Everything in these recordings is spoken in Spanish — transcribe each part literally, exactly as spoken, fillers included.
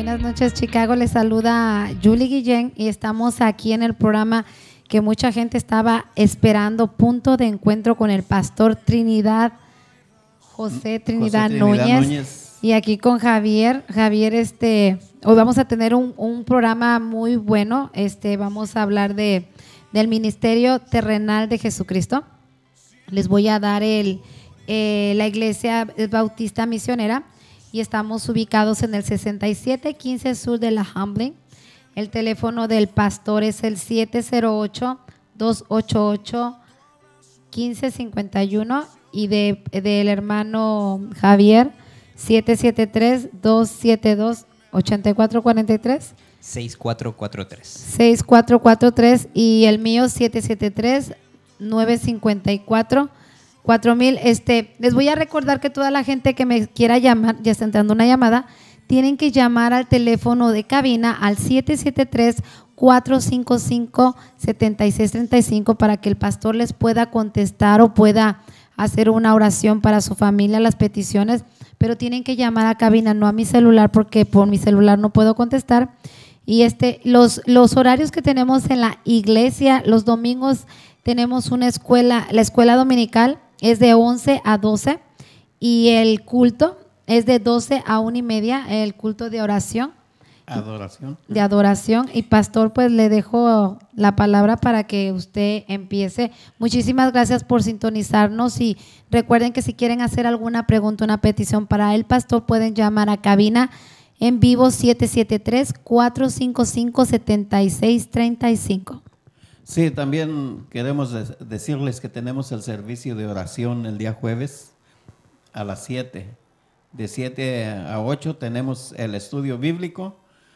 Buenas noches, Chicago. Les saluda Julie Guillén y estamos aquí en el programa que mucha gente estaba esperando, Punto de Encuentro con el pastor Trinidad, José Trinidad, José Trinidad Núñez, Núñez. Y aquí con Javier. Javier, este, hoy vamos a tener un, un programa muy bueno. Este, vamos a hablar de, del ministerio terrenal de Jesucristo. Les voy a dar el, eh, la iglesia bautista misionera y estamos ubicados en el sesenta y siete quince sur de la Hamblin. El teléfono del pastor es el siete cero ocho, dos ocho ocho, uno cinco cinco uno y de, del hermano Javier siete siete tres, dos siete dos, ocho cuatro cuatro tres. seis cuatro cuatro tres. seis cuatro cuatro tres y el mío siete siete tres, nueve cinco cuatro, cuatro mil. Este, les voy a recordar que toda la gente que me quiera llamar, ya está entrando una llamada, tienen que llamar al teléfono de cabina al siete siete tres, cuatro cinco cinco, siete seis tres cinco para que el pastor les pueda contestar o pueda hacer una oración para su familia, las peticiones, pero tienen que llamar a cabina, no a mi celular, porque por mi celular no puedo contestar. Y este, los, los horarios que tenemos en la iglesia, los domingos tenemos una escuela, la escuela dominical es de once a doce y el culto es de doce a una y media, el culto de oración. Adoración. De adoración. Y pastor, pues le dejo la palabra para que usted empiece. Muchísimas gracias por sintonizarnos y recuerden que si quieren hacer alguna pregunta, una petición para el pastor, pueden llamar a cabina en vivo siete siete tres, cuatro cinco cinco, siete seis tres cinco. Sí, también queremos decirles que tenemos el servicio de oración el día jueves a las siete. De siete a ocho tenemos el estudio bíblico.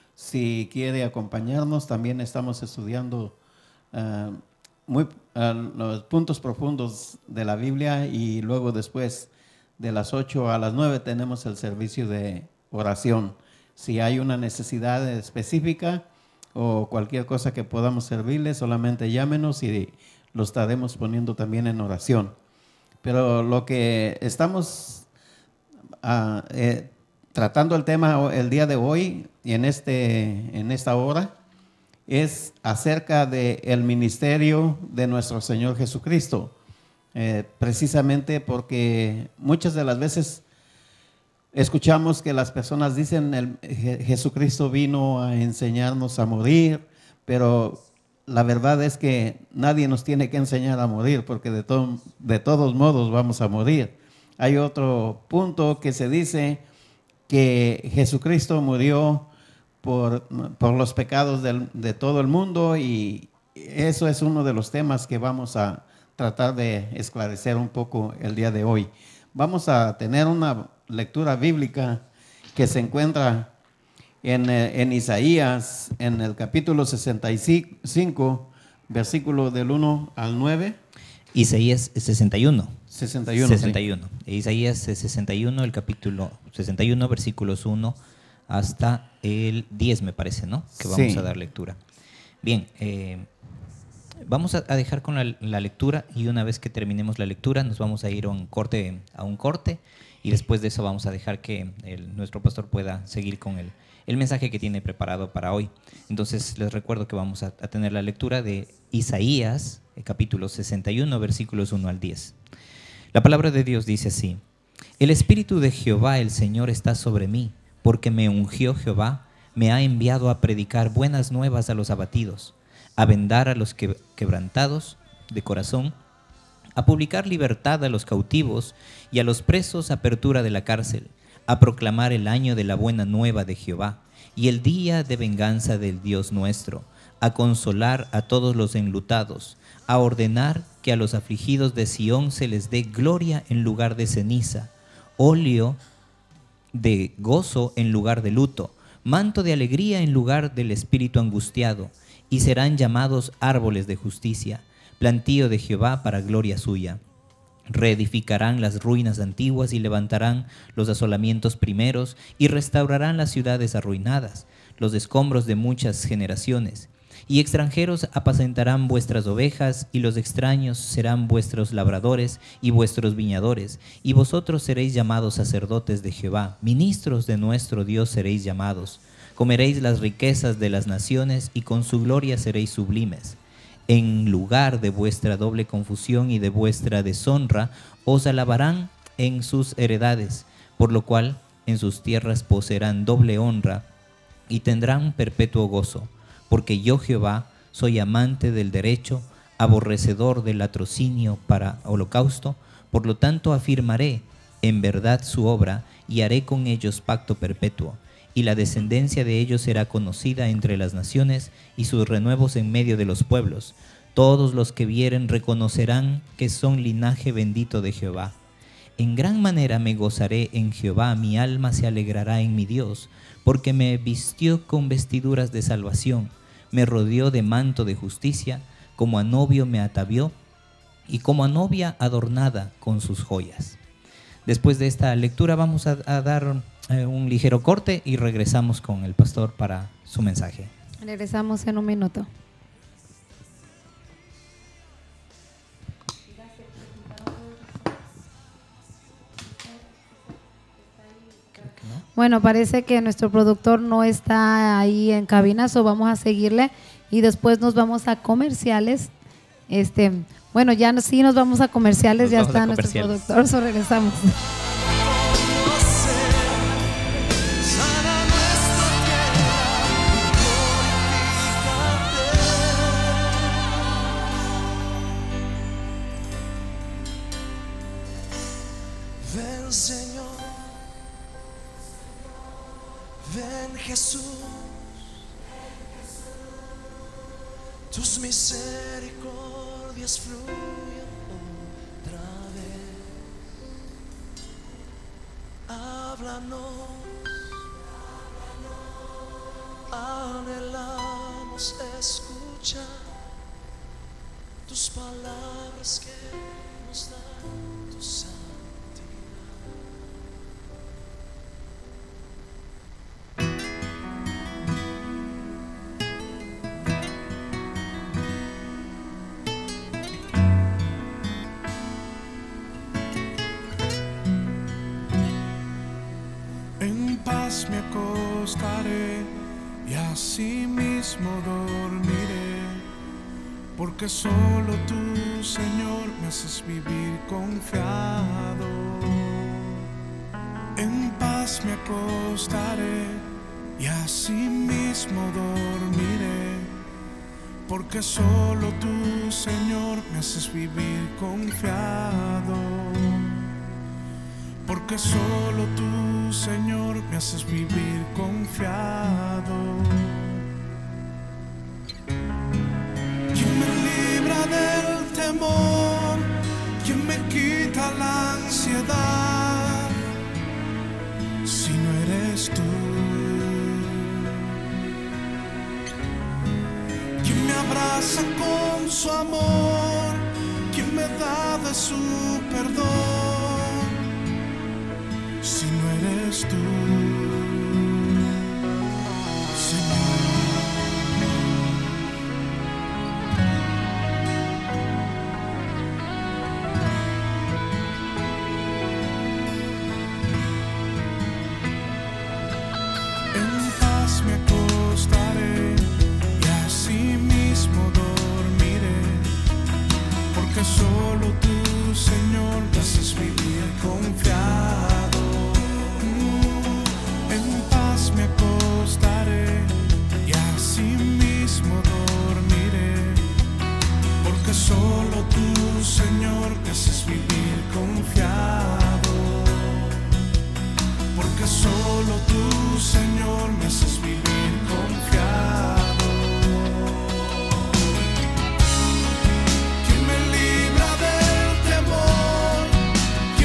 Si quiere acompañarnos, también estamos estudiando uh, muy, uh, los puntos profundos de la Biblia y luego después de las ocho a las nueve tenemos el servicio de oración. Si hay una necesidad específica o cualquier cosa que podamos servirle, solamente llámenos y lo estaremos poniendo también en oración. Pero lo que estamos uh, eh, tratando el tema el día de hoy y en, este, en esta hora es acerca del ministerio de nuestro Señor Jesucristo. Eh, precisamente porque muchas de las veces escuchamos que las personas dicen el, Jesucristo vino a enseñarnos a morir, pero la verdad es que nadie nos tiene que enseñar a morir porque de, to, de todos modos vamos a morir. Hay otro punto que se dice que Jesucristo murió por, por los pecados del, de todo el mundo y eso es uno de los temas que vamos a tratar de esclarecer un poco el día de hoy. Vamos a tener una lectura bíblica que se encuentra en, en Isaías, en el capítulo sesenta y cinco, versículo del uno al nueve. Isaías sesenta y uno. sesenta y uno. sesenta y uno. Sí. Isaías sesenta y uno, el capítulo sesenta y uno, versículos uno hasta el diez, me parece, ¿no? Que vamos sí. a dar lectura. Bien, eh, vamos a, a dejar con la, la lectura y una vez que terminemos la lectura nos vamos a ir a un corte, a un corte y después de eso vamos a dejar que el, nuestro pastor pueda seguir con el, el mensaje que tiene preparado para hoy. Entonces les recuerdo que vamos a, a tener la lectura de Isaías, el capítulo sesenta y uno, versículos uno al diez. La palabra de Dios dice así: El Espíritu de Jehová el Señor está sobre mí, porque me ungió Jehová, me ha enviado a predicar buenas nuevas a los abatidos, a vendar a los que, quebrantados de corazón, a publicar libertad a los cautivos y a los presos apertura de la cárcel, a proclamar el año de la buena nueva de Jehová y el día de venganza del Dios nuestro, a consolar a todos los enlutados, a ordenar que a los afligidos de Sión se les dé gloria en lugar de ceniza, óleo de gozo en lugar de luto, manto de alegría en lugar del espíritu angustiado, y serán llamados árboles de justicia, plantío de Jehová para gloria suya. Reedificarán las ruinas antiguas y levantarán los asolamientos primeros y restaurarán las ciudades arruinadas, los escombros de muchas generaciones. Y extranjeros apacentarán vuestras ovejas, y los extraños serán vuestros labradores y vuestros viñadores, y vosotros seréis llamados sacerdotes de Jehová, ministros de nuestro Dios seréis llamados. Comeréis las riquezas de las naciones y con su gloria seréis sublimes. En lugar de vuestra doble confusión y de vuestra deshonra, os alabarán en sus heredades, por lo cual en sus tierras poseerán doble honra y tendrán perpetuo gozo. Porque yo, Jehová, soy amante del derecho, aborrecedor del latrocinio para holocausto, por lo tanto afirmaré en verdad su obra y haré con ellos pacto perpetuo. Y la descendencia de ellos será conocida entre las naciones y sus renuevos en medio de los pueblos. Todos los que vieren reconocerán que son linaje bendito de Jehová. En gran manera me gozaré en Jehová, mi alma se alegrará en mi Dios, porque me vistió con vestiduras de salvación, me rodeó de manto de justicia, como a novio me atavió y como a novia adornada con sus joyas. Después de esta lectura vamos a, a dar eh, un ligero corte y regresamos con el pastor para su mensaje. Regresamos en un minuto. Bueno, parece que nuestro productor no está ahí en cabina, so vamos a seguirle y después nos vamos a comerciales. Este, bueno, ya no, sí nos vamos a comerciales, nos ya está nuestro productor, so regresamos. Ven, Señor, ven, Jesús, tus misericordias fluyen otra vez. Háblanos, anhelamos escuchar tus palabras que nos dan tu santidad. Me acostaré y así mismo dormiré, porque solo tú, Señor, me haces vivir confiado. En paz me acostaré y así mismo dormiré, porque solo tú, Señor, me haces vivir confiado. Porque solo tú, Señor, me haces vivir confiado. ¿Quién me libra del temor? ¿Quién me quita la ansiedad? Si no eres tú. ¿Quién me abraza con su amor? ¿Quién me da de su perdón? Si no eres tú, Señor. En paz me acostaré y así mismo dormiré, porque solo tú, Señor, me haces vivir confiado. Me acostaré y así mismo dormiré, porque solo tú, Señor, me haces vivir confiado. Porque solo tú, Señor, me haces vivir confiado. ¿Quién me libra del temor?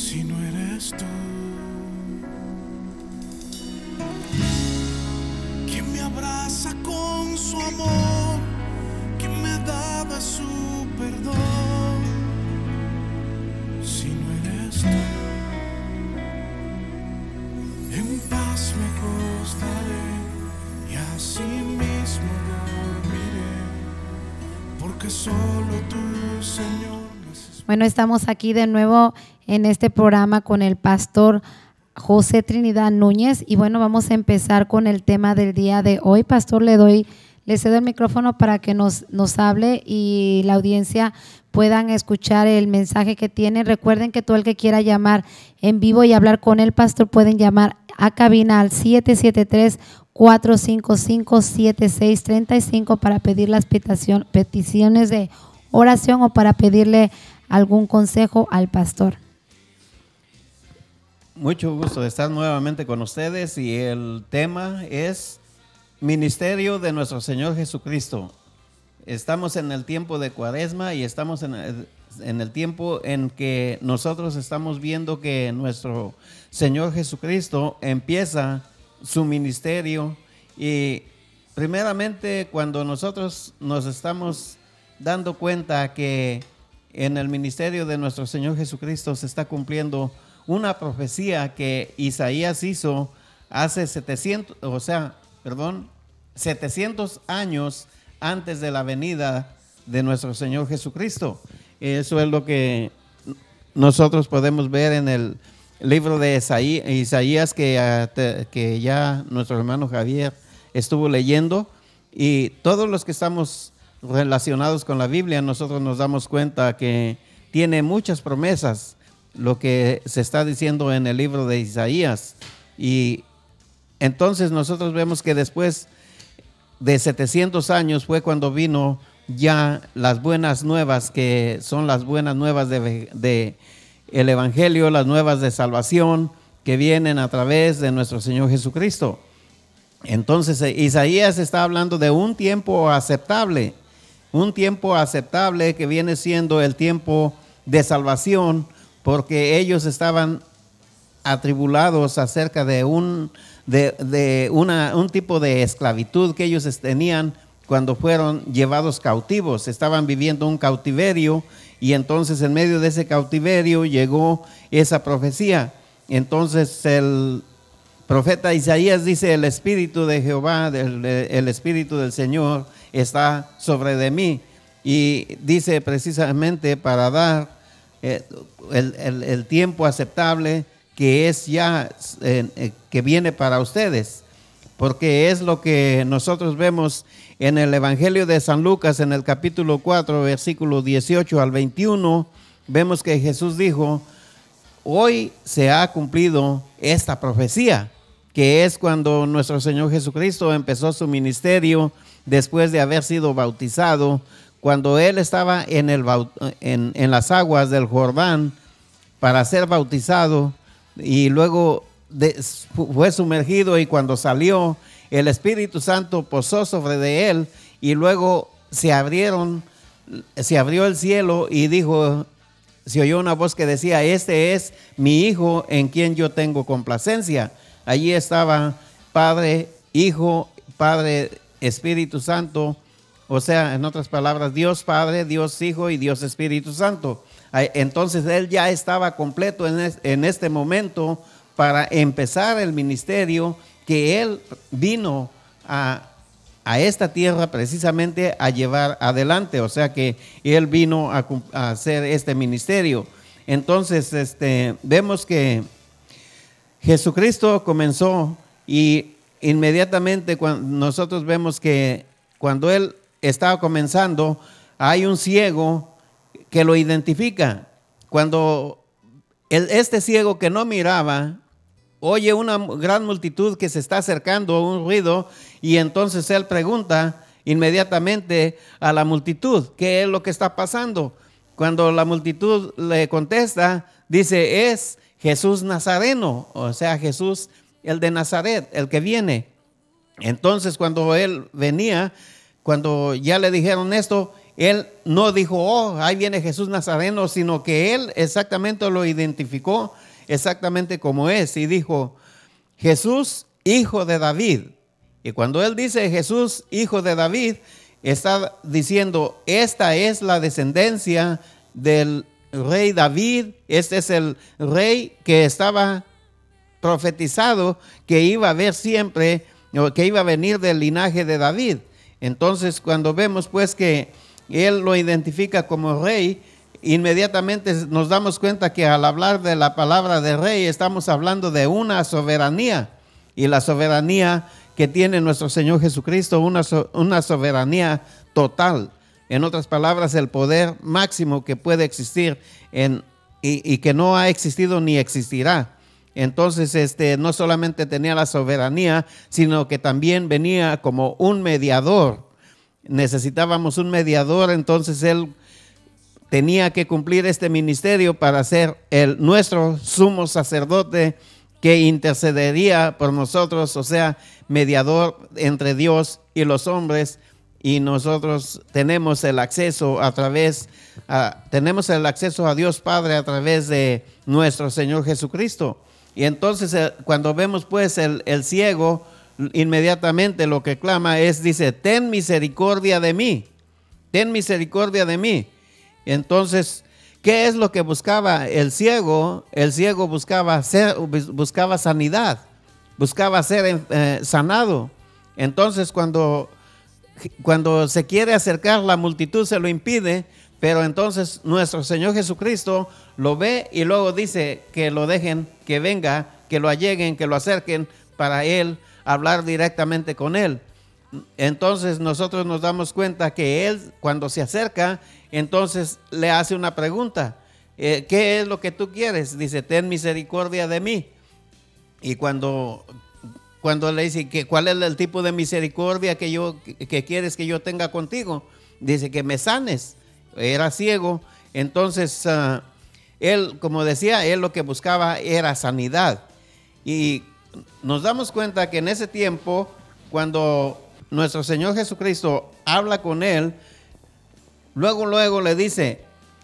si no eres tú? ¿Quién me abraza con su amor? ¿Quién me da de su perdón si no eres tú? En paz me acostaré y así mismo dormiré, porque solo tú, Señor. Bueno, estamos aquí de nuevo en este programa con el pastor José Trinidad Núñez y bueno, vamos a empezar con el tema del día de hoy. Pastor, le doy, le cedo el micrófono para que nos, nos hable y la audiencia puedan escuchar el mensaje que tiene. Recuerden que todo el que quiera llamar en vivo y hablar con el pastor pueden llamar a cabina al siete siete tres, cuatro cinco cinco, siete seis tres cinco para pedir las petición, peticiones de oración o para pedirle algún consejo al pastor. Mucho gusto de estar nuevamente con ustedes y el tema es Ministerio de nuestro Señor Jesucristo. Estamos en el tiempo de Cuaresma y estamos en el, en el tiempo en que nosotros estamos viendo que nuestro Señor Jesucristo empieza su ministerio y primeramente cuando nosotros nos estamos dando cuenta que en el ministerio de nuestro Señor Jesucristo se está cumpliendo una profecía que Isaías hizo hace setecientos, o sea, perdón, setecientos años antes de la venida de nuestro Señor Jesucristo. Eso es lo que nosotros podemos ver en el libro de Isaías que, que ya nuestro hermano Javier estuvo leyendo, y todos los que estamos relacionados con la Biblia, nosotros nos damos cuenta que tiene muchas promesas lo que se está diciendo en el libro de Isaías. Y entonces nosotros vemos que después de setecientos años fue cuando vino ya las buenas nuevas, que son las buenas nuevas de, de el Evangelio, las nuevas de salvación que vienen a través de nuestro Señor Jesucristo. Entonces Isaías está hablando de un tiempo aceptable, un tiempo aceptable que viene siendo el tiempo de salvación, porque ellos estaban atribulados acerca de un, de, de una, un tipo de esclavitud que ellos tenían cuando fueron llevados cautivos. Estaban viviendo un cautiverio y entonces en medio de ese cautiverio llegó esa profecía. Entonces el profeta Isaías dice: el Espíritu de Jehová, el, el Espíritu del Señor está sobre de mí. Y dice precisamente para dar eh, el, el, el tiempo aceptable que es ya, eh, eh, que viene para ustedes. Porque es lo que nosotros vemos en el Evangelio de San Lucas, en el capítulo cuatro, versículo dieciocho al veintiuno, vemos que Jesús dijo: hoy se ha cumplido esta profecía, que es cuando nuestro Señor Jesucristo empezó su ministerio después de haber sido bautizado, cuando Él estaba en, el, en, en las aguas del Jordán para ser bautizado, y luego de, fue sumergido, y cuando salió, el Espíritu Santo posó sobre de Él, y luego se abrieron, se abrió el cielo y dijo, se oyó una voz que decía: este es mi Hijo en quien yo tengo complacencia. Allí estaba Padre, Hijo, Padre, Espíritu Santo, o sea, en otras palabras, Dios Padre, Dios Hijo y Dios Espíritu Santo. Entonces Él ya estaba completo en este momento para empezar el ministerio que Él vino a, a esta tierra precisamente a llevar adelante. O sea que Él vino a, a hacer este ministerio. Entonces este, vemos que Jesucristo comenzó, y inmediatamente cuando nosotros vemos que cuando Él estaba comenzando, hay un ciego que lo identifica. Cuando el, este ciego que no miraba oye una gran multitud que se está acercando, un ruido, y entonces él pregunta inmediatamente a la multitud: ¿qué es lo que está pasando? Cuando la multitud le contesta, dice: es Jesús Nazareno, o sea, Jesús el de Nazaret, el que viene. Entonces cuando él venía, cuando ya le dijeron esto, él no dijo, oh, ahí viene Jesús Nazareno, sino que él exactamente lo identificó exactamente como es y dijo, Jesús, hijo de David. Y cuando él dice Jesús, hijo de David, está diciendo, esta es la descendencia del rey David, este es el rey que estaba profetizado que iba a ver siempre, o que iba a venir del linaje de David. Entonces, cuando vemos pues que él lo identifica como rey, inmediatamente nos damos cuenta que al hablar de la palabra de rey, estamos hablando de una soberanía, y la soberanía que tiene nuestro Señor Jesucristo, una, so, una soberanía total. En otras palabras, el poder máximo que puede existir en, y, y que no ha existido ni existirá. Entonces, este, no solamente tenía la soberanía, sino que también venía como un mediador. Necesitábamos un mediador, entonces él tenía que cumplir este ministerio para ser el, nuestro sumo sacerdote que intercedería por nosotros, o sea, mediador entre Dios y los hombres. Y nosotros tenemos el acceso a través, uh, tenemos el acceso a Dios Padre a través de nuestro Señor Jesucristo. Y entonces eh, cuando vemos pues el, el ciego, inmediatamente lo que clama es, dice, ten misericordia de mí, ten misericordia de mí. Entonces, ¿qué es lo que buscaba el ciego? El ciego buscaba, ser, buscaba sanidad, buscaba ser eh, sanado. Entonces, cuando, cuando se quiere acercar, la multitud se lo impide, pero entonces nuestro Señor Jesucristo lo ve y luego dice que lo dejen, que venga, que lo alleguen, que lo acerquen para él hablar directamente con él. Entonces nosotros nos damos cuenta que él, cuando se acerca, entonces le hace una pregunta. Eh, ¿Qué es lo que tú quieres? Dice, ten misericordia de mí. Y cuando, cuando le dice, que, ¿cuál es el tipo de misericordia que, yo, que quieres que yo tenga contigo? Dice, que me sanes. Era ciego. Entonces, uh, él, como decía, él lo que buscaba era sanidad. Y nos damos cuenta que en ese tiempo, cuando nuestro Señor Jesucristo habla con él, luego, luego le dice,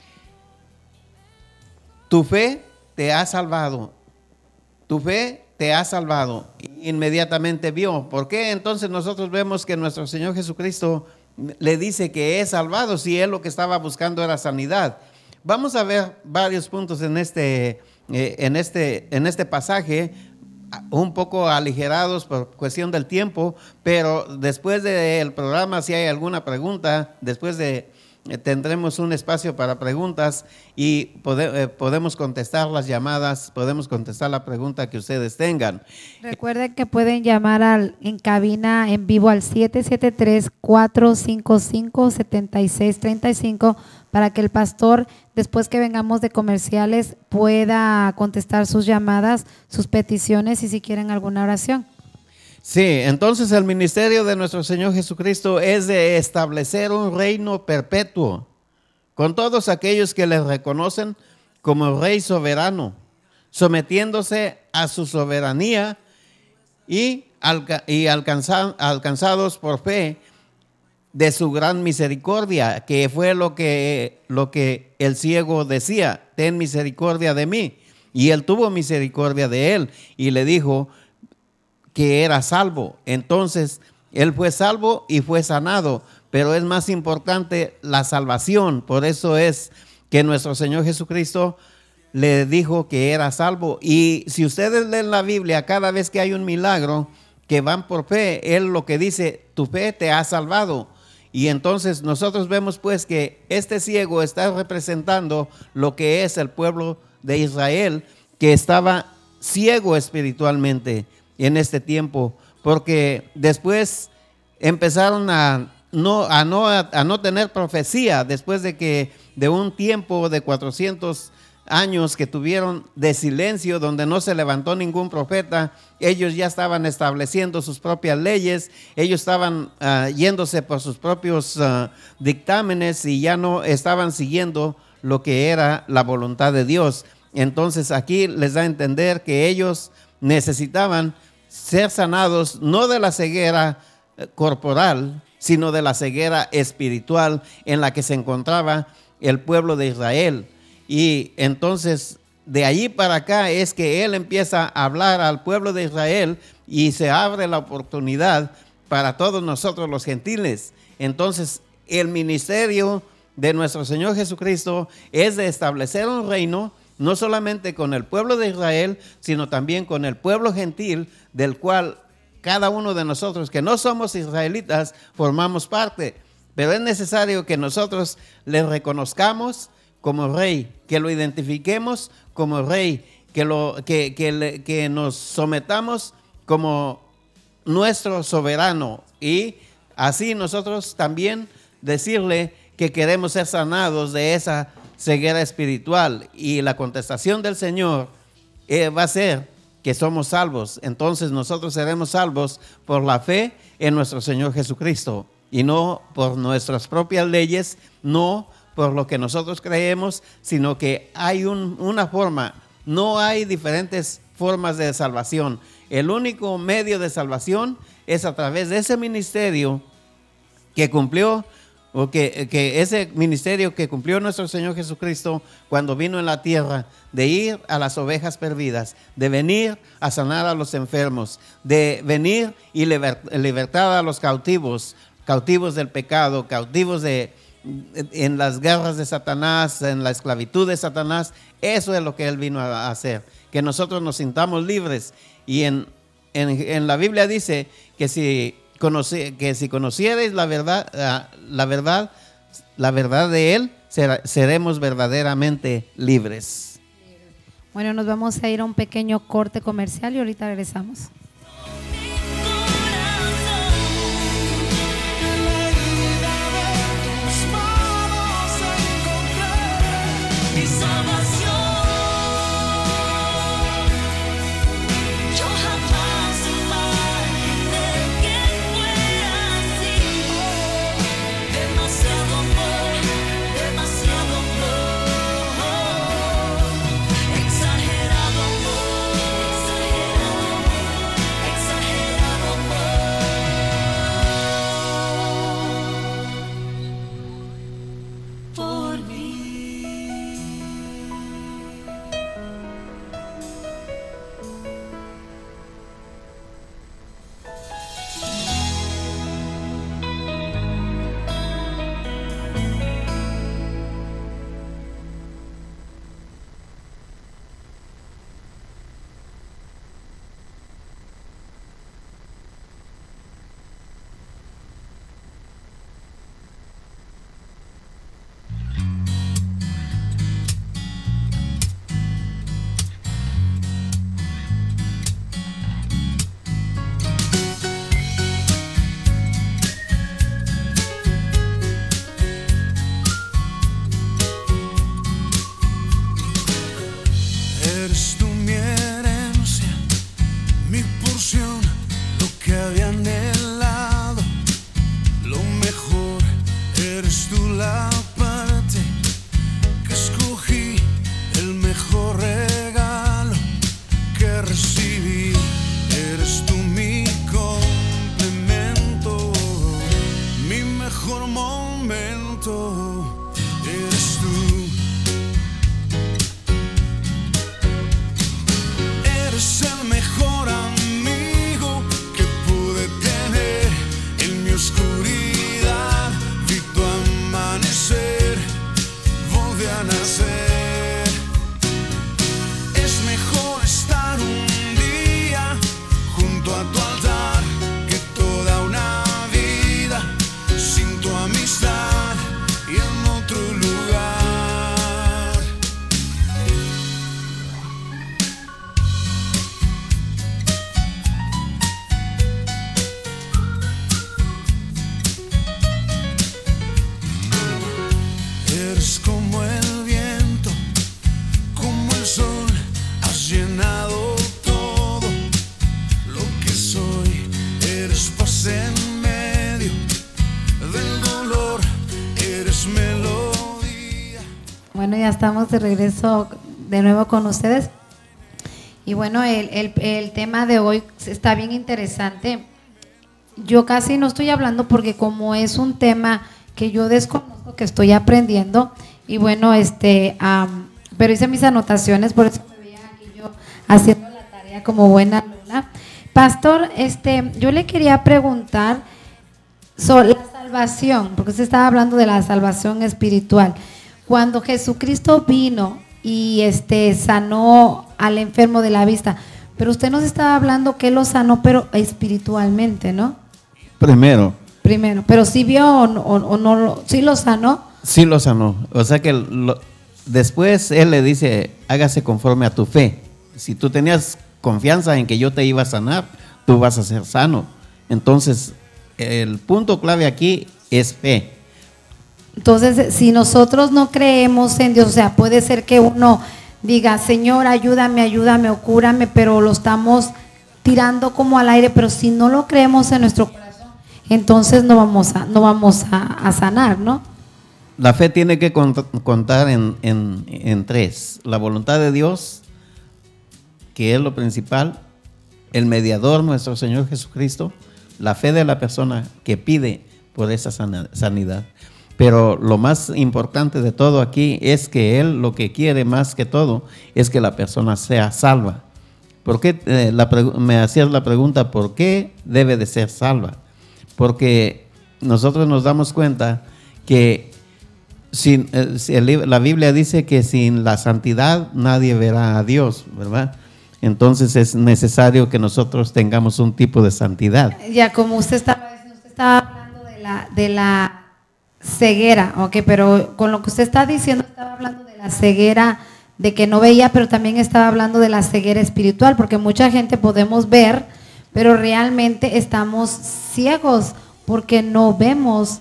tu fe te ha salvado, tu fe te ha salvado. Inmediatamente vio. ¿Por qué entonces nosotros vemos que nuestro Señor Jesucristo le dice que es salvado si él lo que estaba buscando era sanidad? Vamos a ver varios puntos en este, eh, en este, en este pasaje, un poco aligerados por cuestión del tiempo, pero después del programa, si hay alguna pregunta, después de eh, tendremos un espacio para preguntas y pode, eh, podemos contestar las llamadas, podemos contestar la pregunta que ustedes tengan. Recuerden que pueden llamar al, en cabina en vivo al siete siete tres, cuatro cinco cinco, siete seis tres cinco para que el pastor, después que vengamos de comerciales, pueda contestar sus llamadas, sus peticiones y si quieren alguna oración. Sí, entonces el ministerio de nuestro Señor Jesucristo es de establecer un reino perpetuo con todos aquellos que le reconocen como Rey soberano, sometiéndose a su soberanía y, alca y alcanza alcanzados por fe de su gran misericordia, que fue lo que, lo que el ciego decía, ten misericordia de mí. Y él tuvo misericordia de él y le dijo que era salvo. Entonces, él fue salvo y fue sanado, pero es más importante la salvación. Por eso es que nuestro Señor Jesucristo le dijo que era salvo. Y si ustedes leen la Biblia, cada vez que hay un milagro que van por fe, él lo que dice, tu fe te ha salvado. Y entonces nosotros vemos pues que este ciego está representando lo que es el pueblo de Israel, que estaba ciego espiritualmente en este tiempo, porque después empezaron a no, a no, a no tener profecía, después de que de un tiempo de cuatrocientos años que tuvieron de silencio, donde no se levantó ningún profeta. Ellos ya estaban estableciendo sus propias leyes, ellos estaban uh, yéndose por sus propios uh, dictámenes y ya no estaban siguiendo lo que era la voluntad de Dios. Entonces aquí les da a entender que ellos necesitaban ser sanados, no de la ceguera corporal, sino de la ceguera espiritual en la que se encontraba el pueblo de Israel. Y entonces de allí para acá es que él empieza a hablar al pueblo de Israel y se abre la oportunidad para todos nosotros los gentiles. Entonces el ministerio de nuestro Señor Jesucristo es de establecer un reino, no solamente con el pueblo de Israel, sino también con el pueblo gentil, del cual cada uno de nosotros que no somos israelitas formamos parte. Pero es necesario que nosotros le reconozcamos como rey, que lo identifiquemos como rey, que, lo, que, que, le, que nos sometamos como nuestro soberano, y así nosotros también decirle que queremos ser sanados de esa ceguera espiritual. Y la contestación del Señor eh, va a ser que somos salvos. Entonces nosotros seremos salvos por la fe en nuestro Señor Jesucristo, y no por nuestras propias leyes, no por lo que nosotros creemos, sino que hay un, una forma, no hay diferentes formas de salvación. El único medio de salvación es a través de ese ministerio que cumplió, o que, que ese ministerio que cumplió nuestro Señor Jesucristo cuando vino en la tierra, de ir a las ovejas perdidas, de venir a sanar a los enfermos, de venir y liber, libertar a los cautivos, cautivos del pecado, cautivos de, en las garras de Satanás, en la esclavitud de Satanás. Eso es lo que Él vino a hacer, que nosotros nos sintamos libres. Y en, en, en la Biblia dice que si, conoce, que si conocierais la verdad, la verdad, la verdad de Él, ser, seremos verdaderamente libres. Bueno, nos vamos a ir a un pequeño corte comercial y ahorita regresamos. Bueno, ya estamos de regreso de nuevo con ustedes. Y bueno, el, el, el tema de hoy está bien interesante. yo casi no estoy hablando porque como es un tema que yo desconozco, que estoy aprendiendo, y bueno, este, um, pero hice mis anotaciones, por eso me veía aquí yo haciendo la tarea como buena alumna. Pastor, este, yo le quería preguntar sobre la salvación, porque usted estaba hablando de la salvación espiritual. Cuando Jesucristo vino y este sanó al enfermo de la vista, pero usted nos estaba hablando que lo sanó, pero espiritualmente, ¿no? Primero. Primero, pero sí vio o no, o no, sí lo sanó. Sí lo sanó. O sea que lo, después él le dice, hágase conforme a tu fe. Si tú tenías confianza en que yo te iba a sanar, tú vas a ser sano. Entonces, el punto clave aquí es fe. Entonces, si nosotros no creemos en Dios, o sea, puede ser que uno diga, Señor, ayúdame, ayúdame o cúrame, pero lo estamos tirando como al aire, pero si no lo creemos en nuestro corazón, entonces no vamos a, no vamos a, a sanar, ¿no? La fe tiene que contar en, en, en tres: la voluntad de Dios, que es lo principal, el mediador, nuestro Señor Jesucristo, la fe de la persona que pide por esa sanidad. Pero lo más importante de todo aquí es que Él lo que quiere más que todo es que la persona sea salva. ¿Por qué? Eh, la, me hacías la pregunta, ¿por qué debe de ser salva? Porque nosotros nos damos cuenta que sin, eh, el, la Biblia dice que sin la santidad nadie verá a Dios, ¿verdad? Entonces es necesario que nosotros tengamos un tipo de santidad. Ya como usted estaba diciendo, usted estaba hablando de la, de la ceguera, ok, pero con lo que usted está diciendo estaba hablando de la ceguera de que no veía, pero también estaba hablando de la ceguera espiritual, porque mucha gente podemos ver, pero realmente estamos ciegos porque no vemos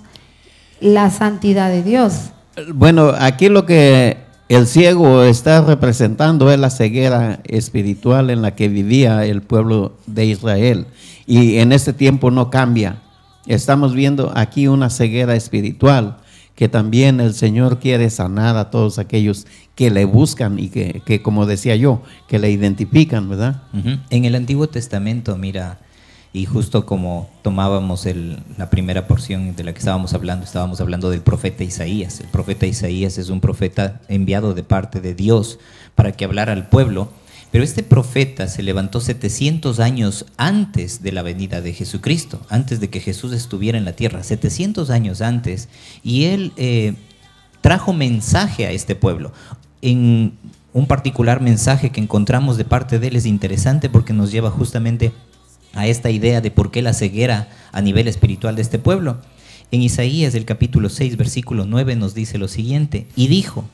la santidad de Dios. Bueno, aquí lo que el ciego está representando es la ceguera espiritual en la que vivía el pueblo de Israel, y en este tiempo no cambia. Estamos viendo aquí una ceguera espiritual que también el Señor quiere sanar a todos aquellos que le buscan y que, que como decía yo, que le identifican, ¿verdad? Uh-huh. En el Antiguo Testamento, mira, y justo como tomábamos el, la primera porción de la que estábamos hablando, estábamos hablando del profeta Isaías. El profeta Isaías es un profeta enviado de parte de Dios para que hablara al pueblo, pero este profeta se levantó setecientos años antes de la venida de Jesucristo, antes de que Jesús estuviera en la tierra, setecientos años antes, y él eh, trajo mensaje a este pueblo. En un particular mensaje que encontramos de parte de él es interesante porque nos lleva justamente a esta idea de por qué la ceguera a nivel espiritual de este pueblo. En Isaías, el capítulo seis, versículo nueve, nos dice lo siguiente: y dijo,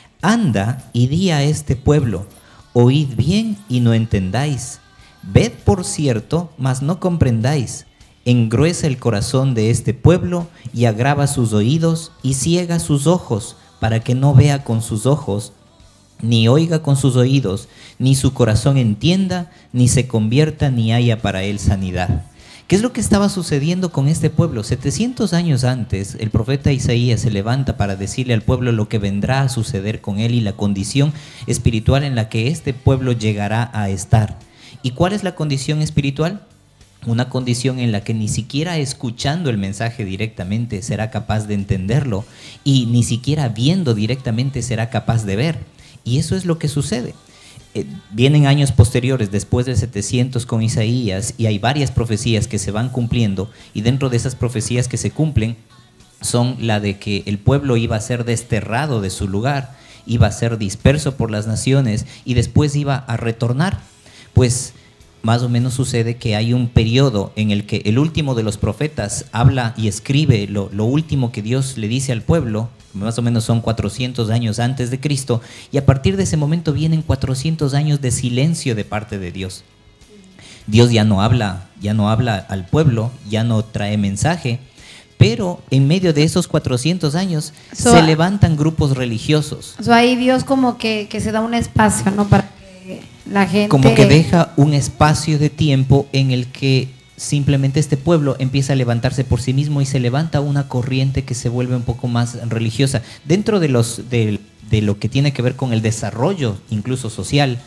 anda y di a este pueblo, oíd bien y no entendáis, ved por cierto, mas no comprendáis, engruesa el corazón de este pueblo y agrava sus oídos y ciega sus ojos, para que no vea con sus ojos, ni oiga con sus oídos, ni su corazón entienda, ni se convierta, ni haya para él sanidad. ¿Qué es lo que estaba sucediendo con este pueblo? setecientos años antes, el profeta Isaías se levanta para decirle al pueblo lo que vendrá a suceder con él y la condición espiritual en la que este pueblo llegará a estar. ¿Y cuál es la condición espiritual? Una condición en la que ni siquiera escuchando el mensaje directamente será capaz de entenderlo, y ni siquiera viendo directamente será capaz de ver. Y eso es lo que sucede. Eh, vienen años posteriores, después del setecientos con Isaías, y hay varias profecías que se van cumpliendo, y dentro de esas profecías que se cumplen son la de que el pueblo iba a ser desterrado de su lugar, iba a ser disperso por las naciones y después iba a retornar. Pues más o menos sucede que hay un periodo en el que el último de los profetas habla y escribe lo, lo último que Dios le dice al pueblo. Más o menos son cuatrocientos años antes de Cristo, y a partir de ese momento vienen cuatrocientos años de silencio de parte de Dios. Dios ya no habla, ya no habla al pueblo, ya no trae mensaje, pero en medio de esos cuatrocientos años so, se levantan grupos religiosos. So ahí Dios como que, que se da un espacio, ¿no? Para que la gente... Como que deja un espacio de tiempo en el que simplemente este pueblo empieza a levantarse por sí mismo y se levanta una corriente que se vuelve un poco más religiosa. Dentro de, los, de, de lo que tiene que ver con el desarrollo incluso social,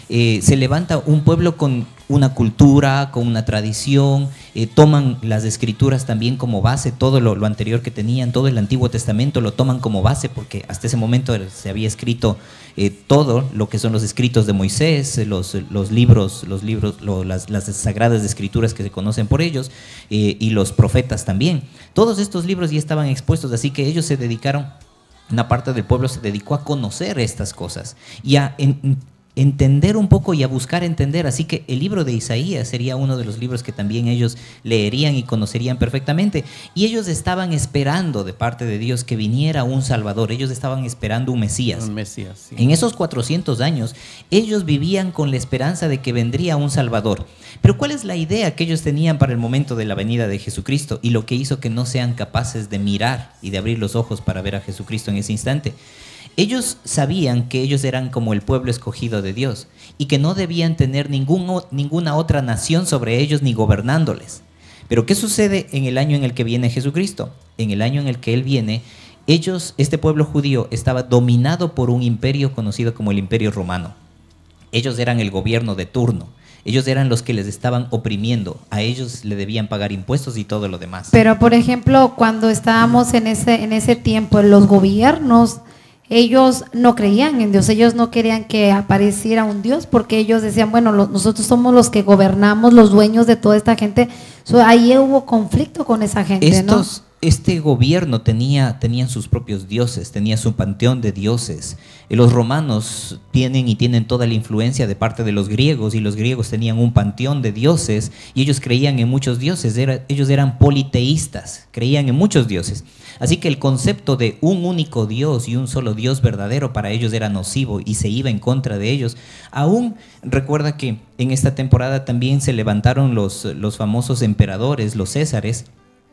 eh, se levanta un pueblo con una cultura, con una tradición, eh, toman las escrituras también como base, todo lo, lo anterior que tenían, todo el Antiguo Testamento lo toman como base porque hasta ese momento se había escrito eh, todo lo que son los escritos de Moisés, los, los libros, los libros lo, las, las sagradas escrituras que se conocen por ellos eh, y los profetas también. Todos estos libros ya estaban expuestos, así que ellos se dedicaron, una parte del pueblo se dedicó a conocer estas cosas y a en, entender un poco y a buscar entender. Así que el libro de Isaías sería uno de los libros que también ellos leerían y conocerían perfectamente. Y ellos estaban esperando de parte de Dios que viniera un Salvador. Ellos estaban esperando un Mesías. Un Mesías, sí. En esos cuatrocientos años, ellos vivían con la esperanza de que vendría un Salvador. Pero ¿cuál es la idea que ellos tenían para el momento de la venida de Jesucristo? Y lo que hizo que no sean capaces de mirar y de abrir los ojos para ver a Jesucristo en ese instante. Ellos sabían que ellos eran como el pueblo escogido de Dios y que no debían tener ningún, ninguna otra nación sobre ellos ni gobernándoles. Pero ¿qué sucede en el año en el que viene Jesucristo? En el año en el que Él viene, ellos, este pueblo judío, estaba dominado por un imperio conocido como el Imperio Romano. Ellos eran el gobierno de turno. Ellos eran los que les estaban oprimiendo. A ellos le debían pagar impuestos y todo lo demás. Pero, por ejemplo, cuando estábamos en ese, en ese tiempo, los gobiernos, ellos no creían en Dios, ellos no querían que apareciera un Dios porque ellos decían, bueno, lo, nosotros somos los que gobernamos, los dueños de toda esta gente. So, ahí hubo conflicto con esa gente, Estos, ¿no? Este gobierno tenía, tenían sus propios dioses, tenía su panteón de dioses. Los romanos tienen y tienen toda la influencia de parte de los griegos y los griegos tenían un panteón de dioses y ellos creían en muchos dioses, era, ellos eran politeístas, creían en muchos dioses. Así que el concepto de un único Dios y un solo Dios verdadero para ellos era nocivo y se iba en contra de ellos. Aún recuerda que en esta temporada también se levantaron los, los famosos emperadores, los césares,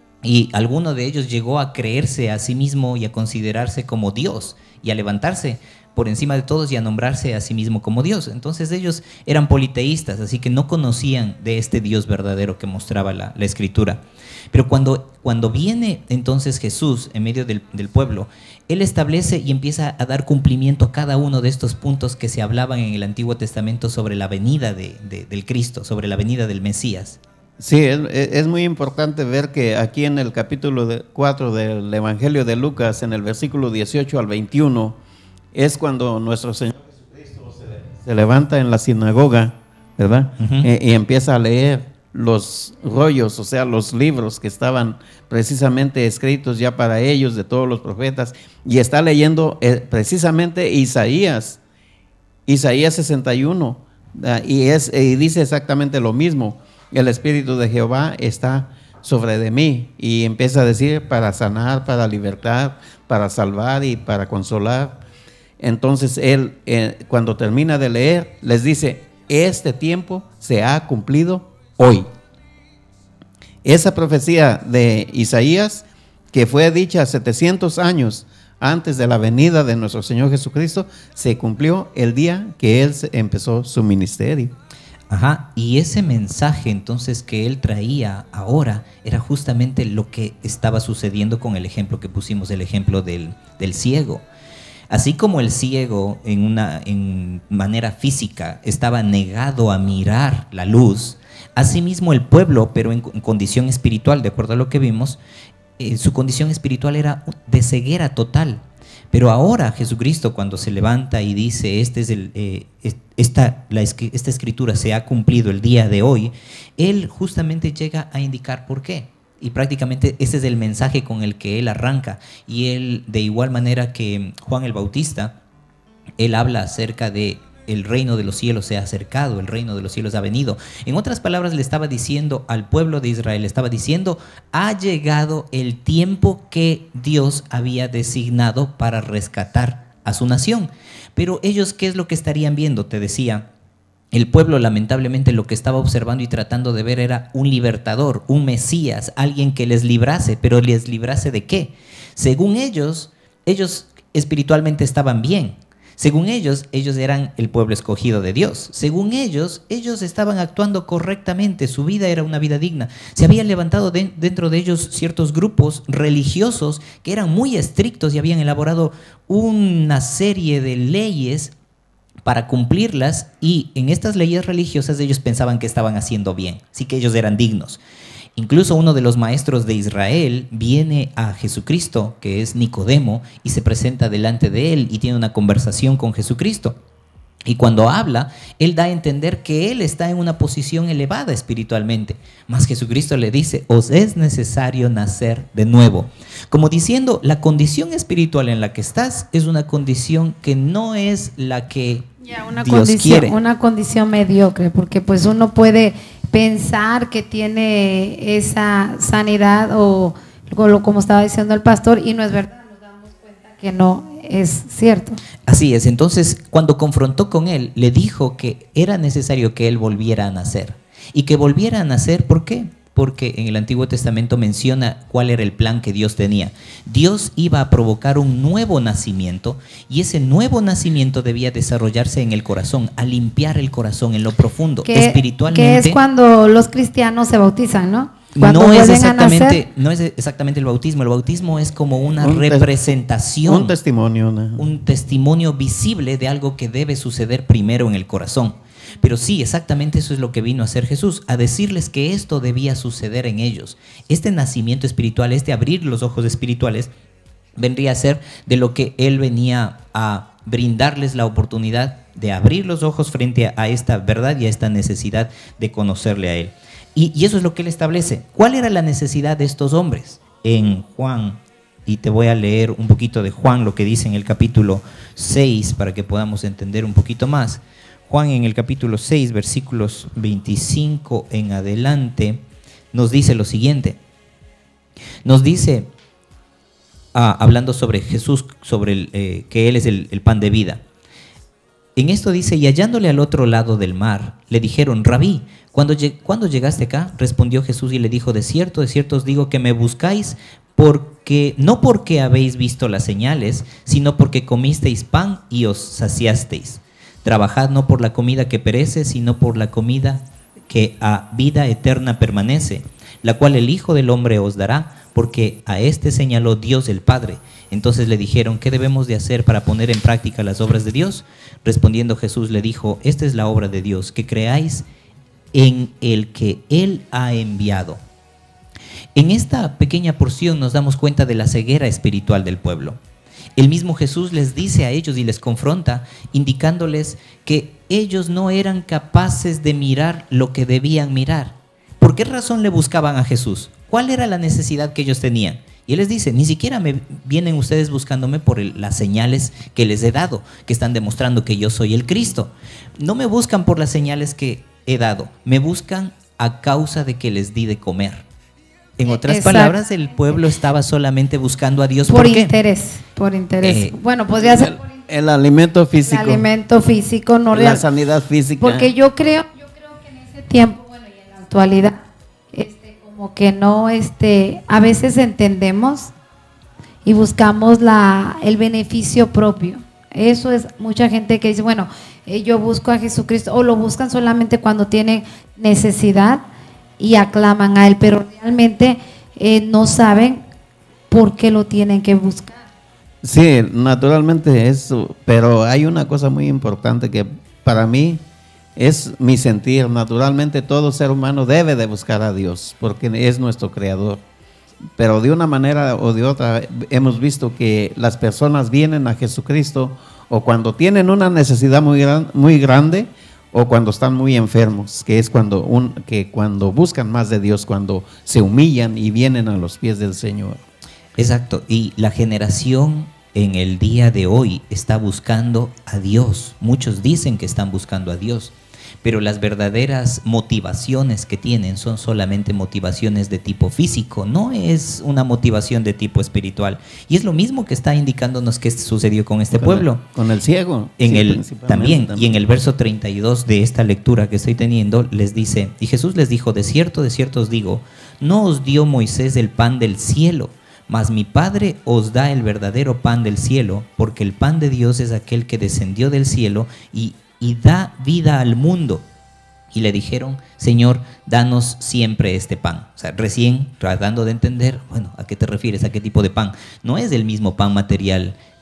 y alguno de ellos llegó a creerse a sí mismo y a considerarse como Dios y a levantarse por encima de todos y a nombrarse a sí mismo como Dios. Entonces ellos eran politeístas, así que no conocían de este Dios verdadero que mostraba la, la Escritura. Pero cuando, cuando viene entonces Jesús en medio del, del pueblo, Él establece y empieza a dar cumplimiento a cada uno de estos puntos que se hablaban en el Antiguo Testamento sobre la venida de, de, del Cristo, sobre la venida del Mesías. Sí, es, es muy importante ver que aquí en el capítulo cuatro del Evangelio de Lucas, en el versículo dieciocho al veintiuno, es cuando nuestro Señor Jesucristo se, se levanta en la sinagoga, ¿verdad? Uh-huh. e, y empieza a leer los rollos, o sea, los libros que estaban precisamente escritos ya para ellos de todos los profetas, y está leyendo eh, precisamente Isaías, Isaías sesenta y uno, uh, y, es, y dice exactamente lo mismo. El Espíritu de Jehová está sobre de mí, y empieza a decir para sanar, para libertar, para salvar y para consolar. Entonces él, eh, cuando termina de leer, les dice, este tiempo se ha cumplido hoy. Esa profecía de Isaías, que fue dicha setecientos años antes de la venida de nuestro Señor Jesucristo, se cumplió el día que Él empezó su ministerio. Ajá, y ese mensaje entonces que Él traía ahora era justamente lo que estaba sucediendo con el ejemplo que pusimos, el ejemplo del, del ciego. Así como el ciego en una en manera física estaba negado a mirar la luz, asimismo el pueblo, pero en, en condición espiritual, de acuerdo a lo que vimos, eh, su condición espiritual era de ceguera total. Pero ahora Jesucristo, cuando se levanta y dice, este es el, eh, esta, la, esta escritura se ha cumplido el día de hoy, Él justamente llega a indicar por qué. Y prácticamente ese es el mensaje con el que Él arranca. Y Él, de igual manera que Juan el Bautista, Él habla acerca de el reino de los cielos se ha acercado, el reino de los cielos ha venido. En otras palabras, le estaba diciendo al pueblo de Israel, le estaba diciendo, ha llegado el tiempo que Dios había designado para rescatar a su nación. Pero ellos, ¿qué es lo que estarían viendo? Te decía, el pueblo lamentablemente lo que estaba observando y tratando de ver era un libertador, un Mesías, alguien que les librase, pero les librase ¿de qué? Según ellos, ellos espiritualmente estaban bien. Según ellos, ellos eran el pueblo escogido de Dios. Según ellos, ellos estaban actuando correctamente, su vida era una vida digna. Se habían levantado de, dentro de ellos ciertos grupos religiosos que eran muy estrictos y habían elaborado una serie de leyes para cumplirlas, y en estas leyes religiosas ellos pensaban que estaban haciendo bien, sí que ellos eran dignos. Incluso uno de los maestros de Israel viene a Jesucristo, que es Nicodemo, y se presenta delante de él y tiene una conversación con Jesucristo. Y cuando habla, él da a entender que él está en una posición elevada espiritualmente. Mas Jesucristo le dice, os es necesario nacer de nuevo. Como diciendo, la condición espiritual en la que estás es una condición que no es la que Ya, una Dios condición, quiere. una condición mediocre, porque pues uno puede pensar que tiene esa sanidad o o como estaba diciendo el pastor, y no es verdad, nos damos cuenta que no es cierto. Así es, entonces cuando confrontó con él, le dijo que era necesario que él volviera a nacer. Y que volviera a nacer, ¿por qué? Porque en el Antiguo Testamento menciona cuál era el plan que Dios tenía. Dios iba a provocar un nuevo nacimiento, y ese nuevo nacimiento debía desarrollarse en el corazón, a limpiar el corazón en lo profundo, Que, espiritualmente. que es cuando los cristianos se bautizan, ¿no? Cuando No es, vuelven a nacer. exactamente, no es exactamente el bautismo. El bautismo es como una Un tes- representación. Un testimonio. ¿no? Un testimonio visible de algo que debe suceder primero en el corazón. Pero sí, exactamente eso es lo que vino a hacer Jesús, a decirles que esto debía suceder en ellos. Este nacimiento espiritual, este abrir los ojos espirituales, vendría a ser de lo que Él venía a brindarles la oportunidad de abrir los ojos frente a, a esta verdad y a esta necesidad de conocerle a Él. Y, y eso es lo que Él establece. ¿Cuál era la necesidad de estos hombres? En Juan, y te voy a leer un poquito de Juan, lo que dice en el capítulo seis, para que podamos entender un poquito más. Juan en el capítulo seis, versículos veinticinco en adelante, nos dice lo siguiente. Nos dice, ah, hablando sobre Jesús, sobre el, eh, que Él es el, el pan de vida. En esto dice, y hallándole al otro lado del mar, le dijeron, Rabí, ¿cuándo, ¿cuándo llegaste acá? Respondió Jesús y le dijo, de cierto, de cierto os digo que me buscáis, porque no porque habéis visto las señales, sino porque comisteis pan y os saciasteis. Trabajad no por la comida que perece, sino por la comida que a vida eterna permanece, la cual el Hijo del Hombre os dará, porque a este señaló Dios el Padre. Entonces le dijeron, ¿qué debemos de hacer para poner en práctica las obras de Dios? Respondiendo Jesús le dijo, esta es la obra de Dios, que creáis en el que Él ha enviado. En esta pequeña porción nos damos cuenta de la ceguera espiritual del pueblo. El mismo Jesús les dice a ellos y les confronta, indicándoles que ellos no eran capaces de mirar lo que debían mirar. ¿Por qué razón le buscaban a Jesús? ¿Cuál era la necesidad que ellos tenían? Y Él les dice, ni siquiera me vienen ustedes buscándome por el, las señales que les he dado, que están demostrando que yo soy el Cristo. No me buscan por las señales que he dado, me buscan a causa de que les di de comer. En otras Exacto. palabras, el pueblo estaba solamente buscando a Dios. Por, ¿Por qué? interés, por interés. Eh, bueno, podría ser El, por interés, el alimento el físico. alimento físico, no La real. sanidad física. Porque yo creo, yo creo que en ese tiempo, bueno, y en la actualidad, este, como que no, este, a veces entendemos y buscamos la, el beneficio propio. Eso es mucha gente que dice, bueno, eh, yo busco a Jesucristo, o lo buscan solamente cuando tienen necesidad y aclaman a Él, pero realmente eh, no saben por qué lo tienen que buscar. Sí, naturalmente eso, pero hay una cosa muy importante que para mí es mi sentir. Naturalmente todo ser humano debe de buscar a Dios porque es nuestro creador. Pero de una manera o de otra hemos visto que las personas vienen a Jesucristo o cuando tienen una necesidad muy, gran, muy grande o cuando están muy enfermos, que es cuando, un, que cuando buscan más de Dios, cuando se humillan y vienen a los pies del Señor. Exacto, y la generación en el día de hoy está buscando a Dios. Muchos dicen que están buscando a Dios, pero las verdaderas motivaciones que tienen son solamente motivaciones de tipo físico, no es una motivación de tipo espiritual. Y es lo mismo que está indicándonos que sucedió con este Con pueblo. el, con el ciego. En sí, el, principalmente también, también. y en el verso treinta y dos de esta lectura que estoy teniendo, les dice, y Jesús les dijo, de cierto, de cierto os digo, no os dio Moisés el pan del cielo, mas mi Padre os da el verdadero pan del cielo, porque el pan de Dios es aquel que descendió del cielo y, y da vida al mundo. Y le dijeron, Señor, danos siempre este pan. O sea, recién tratando de entender, bueno, ¿a qué te refieres? ¿A qué tipo de pan? No es el mismo pan material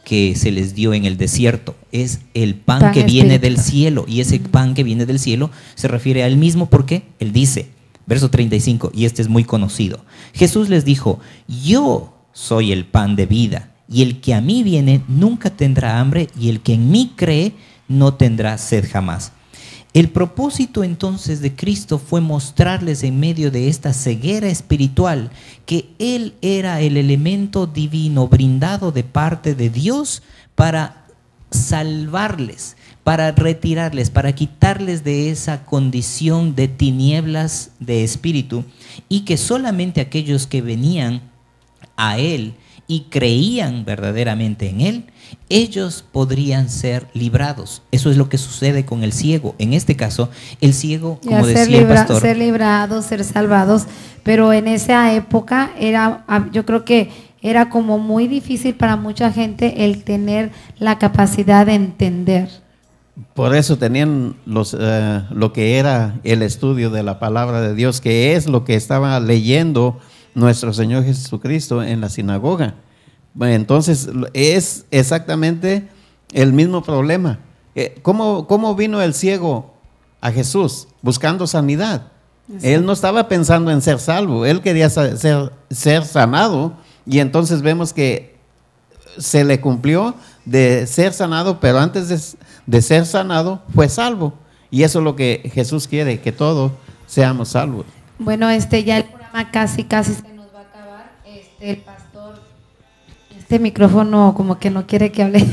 que se les dio en el desierto, es el pan, Pan que viene del espiritual. cielo, y ese pan que viene del cielo se refiere al mismo porque él dice, verso treinta y cinco, y este es muy conocido, Jesús les dijo, yo soy el pan de vida, y el que a mí viene nunca tendrá hambre, y el que en mí cree no tendrá sed jamás. El propósito entonces de Cristo fue mostrarles en medio de esta ceguera espiritual que Él era el elemento divino brindado de parte de Dios para salvarles, para retirarles, para quitarles de esa condición de tinieblas de espíritu, y que solamente aquellos que venían a Él y creían verdaderamente en Él, ellos podrían ser librados. Eso es lo que sucede con el ciego. En este caso, el ciego, Ya como ser, decía el libra- pastor, ser librados, ser salvados, pero en esa época era, ah, yo creo que era como muy difícil para mucha gente el tener la capacidad de entender. Por eso tenían los, eh, lo que era el estudio de la palabra de Dios, que es lo que estaba leyendo nuestro Señor Jesucristo en la sinagoga. Entonces es exactamente el mismo problema. ¿Cómo, cómo vino el ciego a Jesús? Buscando sanidad. Sí. Él no estaba pensando en ser salvo, él quería ser, ser sanado, y entonces vemos que se le cumplió de ser sanado, pero antes de, de ser sanado fue salvo. Y eso es lo que Jesús quiere, que todos seamos salvos. Bueno, este ya el programa casi, casi se nos va a acabar. Este, el pastor, este micrófono como que no quiere que hable.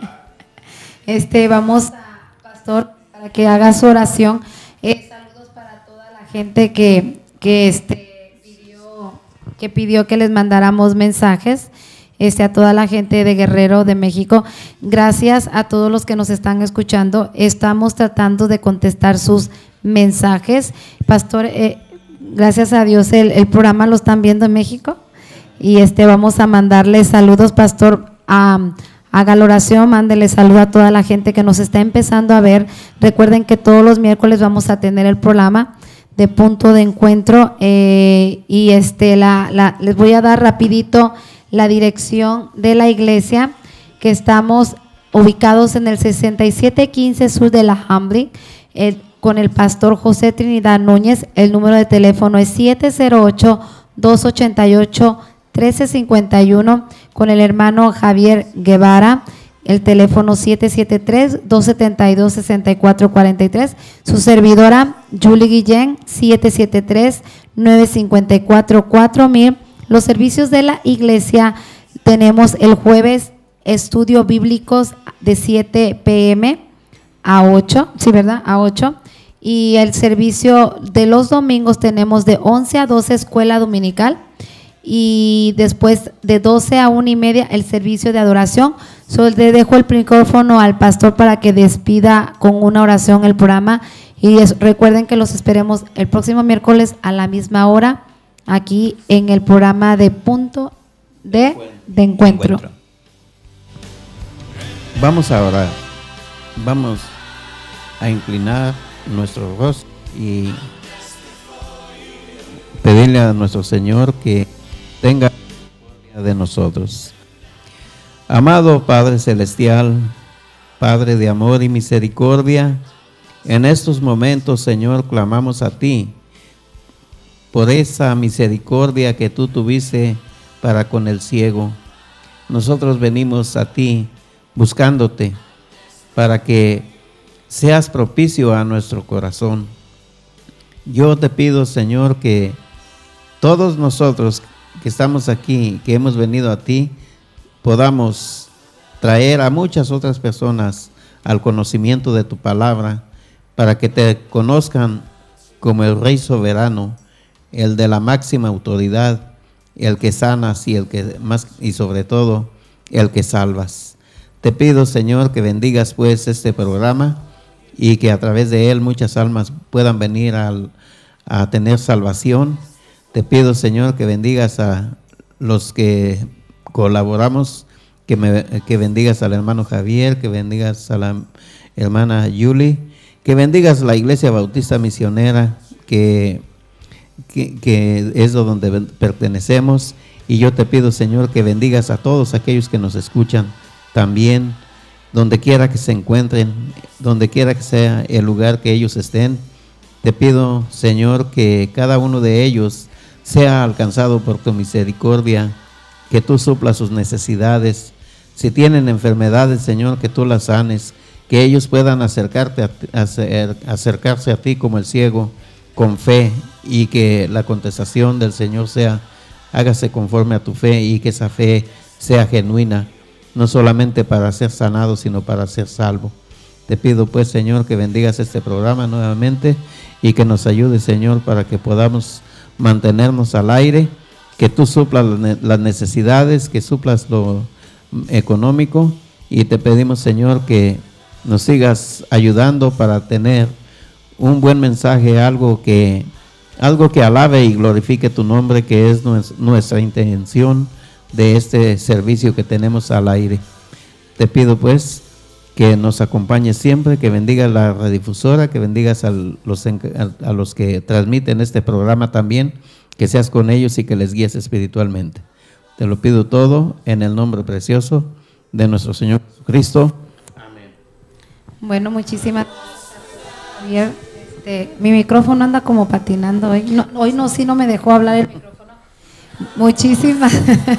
Este, vamos a, pastor, para que haga su oración. Eh, saludos para toda la gente que, que, este, pidió, que pidió que les mandáramos mensajes. Este, a toda la gente de Guerrero, de México. Gracias a todos los que nos están escuchando. Estamos tratando de contestar sus mensajes. Pastor, eh, gracias a Dios el, el programa lo están viendo en México, y este vamos a mandarle saludos, pastor. A, haga la oración, mándele saludo a toda la gente que nos está empezando a ver. Recuerden que todos los miércoles vamos a tener el programa de Punto de Encuentro, eh, y este la, la, les voy a dar rapidito la dirección de la iglesia, que estamos ubicados en el sesenta y siete quince sur de la Hamble, eh, con el pastor José Trinidad Núñez. El número de teléfono es siete cero ocho, dos ocho ocho, uno tres cinco uno, con el hermano Javier Guevara. El teléfono siete siete tres, dos siete dos, seis cuatro cuatro tres. Su servidora Julie Guillén, siete siete tres, nueve cinco cuatro, cuatro mil. Los servicios de la iglesia tenemos el jueves estudio bíblicos de siete pe eme a ocho, sí, ¿verdad? A ocho. Y el servicio de los domingos tenemos de once a doce escuela dominical, y después de doce a una y media el servicio de adoración. Solo le dejo el micrófono al pastor para que despida con una oración el programa, y es, recuerden que los esperemos el próximo miércoles a la misma hora aquí en el programa de Punto de, de Encuentro. Encuentro. Vamos a orar, vamos a inclinar nuestro rostro y pedirle a nuestro Señor que tenga misericordia de nosotros. Amado Padre Celestial, Padre de amor y misericordia, en estos momentos, Señor, clamamos a ti por esa misericordia que tú tuviste para con el ciego. Nosotros venimos a ti buscándote para que seas propicio a nuestro corazón. Yo te pido, Señor, que todos nosotros que estamos aquí, que hemos venido a ti, podamos traer a muchas otras personas al conocimiento de tu palabra, para que te conozcan como el Rey soberano, el de la máxima autoridad, el que sanas y el que más, y sobre todo el que salvas. Te pido, Señor, que bendigas pues este programa, y que a través de él muchas almas puedan venir al, a tener salvación. Te pido, Señor, que bendigas a los que colaboramos, que, me, que bendigas al hermano Javier, que bendigas a la hermana Julie, que bendigas la Iglesia Bautista Misionera, que, que, que es donde pertenecemos. Y yo te pido, Señor, que bendigas a todos aquellos que nos escuchan también, donde quiera que se encuentren, donde quiera que sea el lugar que ellos estén. Te pido, Señor, que cada uno de ellos sea alcanzado por tu misericordia, que tú suplas sus necesidades. Si tienen enfermedades, Señor, que tú las sanes, que ellos puedan acercarte a, acer, acercarse a ti como el ciego, con fe, y que la contestación del Señor sea, hágase conforme a tu fe, y que esa fe sea genuina, no solamente para ser sanado, sino para ser salvo. Te pido pues, Señor, que bendigas este programa nuevamente y que nos ayude, Señor, para que podamos mantenernos al aire, que tú suplas las necesidades, que suplas lo económico, y te pedimos, Señor, que nos sigas ayudando para tener un buen mensaje, algo que, algo que alabe y glorifique tu nombre, que es nuestra intención de este servicio que tenemos al aire. Te pido pues que nos acompañes siempre, que bendigas la radiodifusora, que bendigas a los, a los que transmiten este programa también, que seas con ellos y que les guíes espiritualmente. Te lo pido todo en el nombre precioso de nuestro Señor Jesucristo. Amén. Bueno, muchísimas gracias, Javier. Este, mi micrófono anda como patinando hoy. No, hoy no, sí no me dejó hablar el micrófono. Muchísimas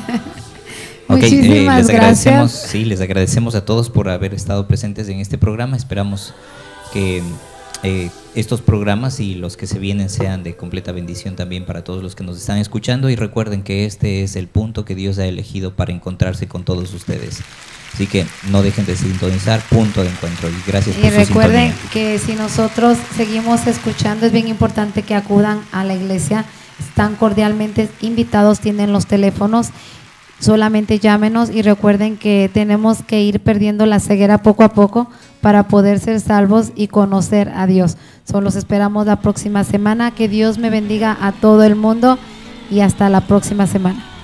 Okay, Muchísimas eh, les agradecemos, gracias. sí, les agradecemos a todos por haber estado presentes en este programa. Esperamos que eh, estos programas y los que se vienen sean de completa bendición también para todos los que nos están escuchando, y recuerden que este es el punto que Dios ha elegido para encontrarse con todos ustedes. Así que no dejen de sintonizar Punto de Encuentro, y gracias por Y su recuerden sintonía. que si nosotros seguimos escuchando, es bien importante que acudan a la iglesia. Están cordialmente invitados, tienen los teléfonos. Solamente llámenos y recuerden que tenemos que ir perdiendo la ceguera poco a poco para poder ser salvos y conocer a Dios. Solo los esperamos la próxima semana. Que Dios me bendiga a todo el mundo y hasta la próxima semana.